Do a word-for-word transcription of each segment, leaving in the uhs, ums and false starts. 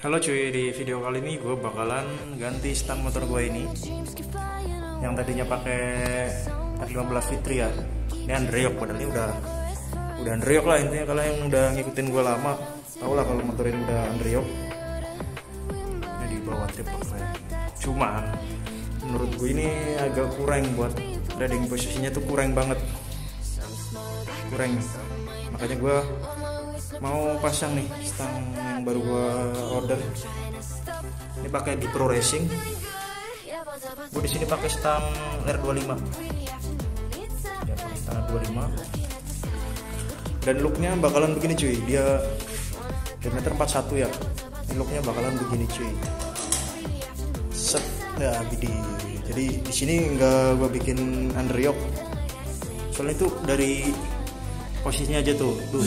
Halo cuy, di video kali ini gue bakalan ganti stang motor gue ini yang tadinya pakai R lima belas Fitri ya. Ini Andreok, padahal ini udah udah Andreok lah intinya. Kalau yang udah ngikutin gue lama tau lah kalau motor ini udah Andreok. Ini di bawah triple frame. Cuman menurut gue ini agak kurang buat riding posisinya tuh kurang banget. Kurang. Makanya gue mau pasang nih stang yang baru gua order. Ini pakai di Pro Racing. Gua di sini pakai stang R dua puluh lima. Ya, pakai stang R dua puluh lima. Dan looknya bakalan begini cuy. Dia diameter empat puluh satu ya. Ini looknya bakalan begini cuy. Set ya gede. Jadi di sini nggak gua bikin Andreok. Soalnya itu dari posisinya aja tuh, tuh.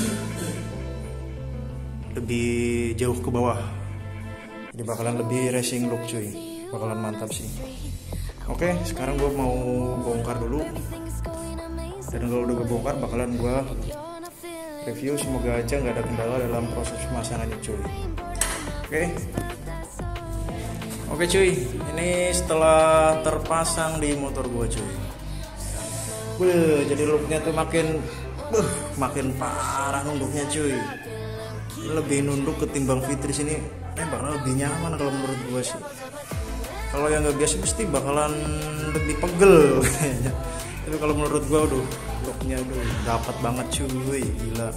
Lebih jauh ke bawah, jadi bakalan lebih racing look cuy, bakalan mantap sih. Oke, sekarang gue mau bongkar dulu, dan kalau udah gue bongkar bakalan gue review. Semoga aja nggak ada kendala dalam proses pemasangannya cuy. Oke oke cuy, ini setelah terpasang di motor gue cuy. Wih, jadi looknya tuh makin uh, makin parah nunduknya cuy. Lebih nunduk ketimbang Fitri sini, eh bakal lebih nyaman kalau menurut gue sih. Kalau yang nggak biasa pasti bakalan lebih pegel kayaknya. Tapi kalau menurut gue, aduh, looknya aduh dapat banget cuy, gila.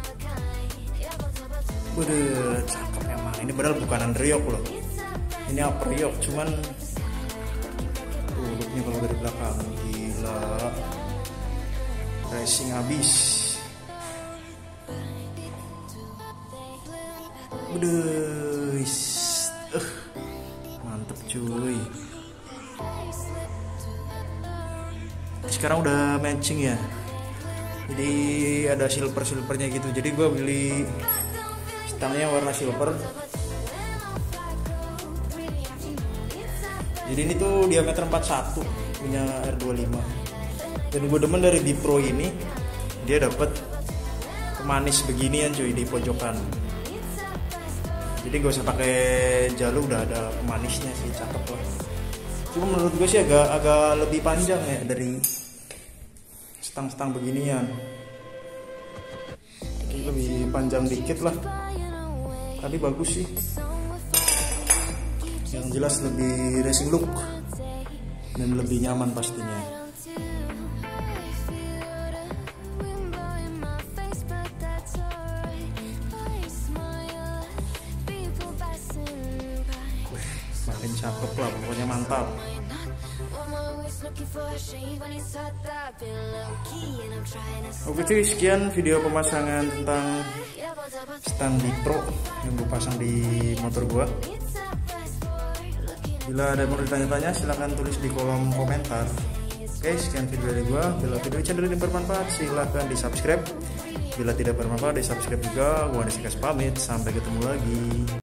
Udah cakep emang. Ini padahal bukan Andreok loh, ini Aperiok, cuman tuh looknya kalau dari belakang gila, racing habis. Udah, uh, mantep cuy. Sekarang udah matching ya. Jadi ada silver silvernya gitu. Jadi gue beli stangnya warna silver. Jadi ini tuh diameter empat puluh satu, punya R dua puluh lima. Dan gue demen dari di Pro ini, dia dapat pemanis beginian cuy di pojokan. Jadi gak usah pakai jalur, udah ada pemanisnya sih, cakep lah. Cuma menurut gue sih agak agak lebih panjang ya dari stang-stang beginian. Jadi lebih panjang dikit lah, tapi bagus sih. Yang jelas lebih racing look dan lebih nyaman pastinya. Makin cakep lah, pokoknya mantap. Oke cuy, sekian video pemasangan tentang stang di Pro yang gue pasang di motor gue. Bila ada yang mau ditanya-tanya silahkan tulis di kolom komentar. Oke, sekian video dari gue. Bila video channel ini bermanfaat silahkan di subscribe. Bila tidak bermanfaat di subscribe juga. Gue Anisikas pamit, sampai ketemu lagi.